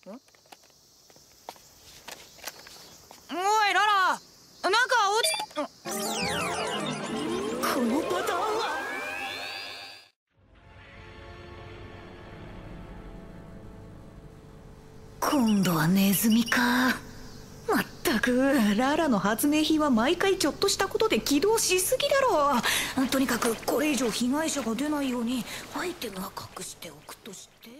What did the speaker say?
おいララ、なんか落ち、このパターンは。今度はネズミか。まったくララの発明品は毎回ちょっとしたことで起動しすぎだろう。とにかくこれ以上被害者が出ないようにアイテムは隠しておくとして。